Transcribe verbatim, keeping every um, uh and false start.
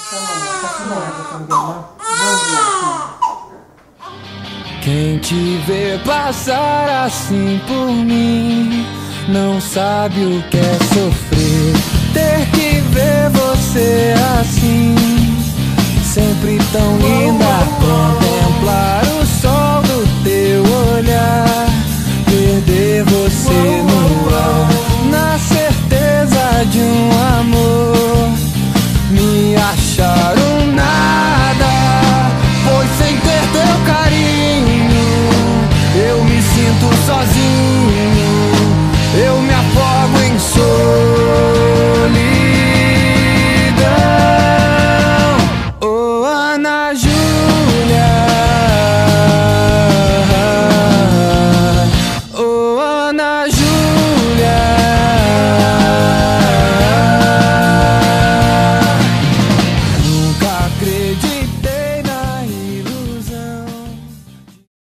Quem te vê passar assim por mim não sabe o que é sofrer. Ter que ver você assim, sempre tão linda. Contemplar o sol do teu olhar, perder você no ar, na certeza de um amor, me achar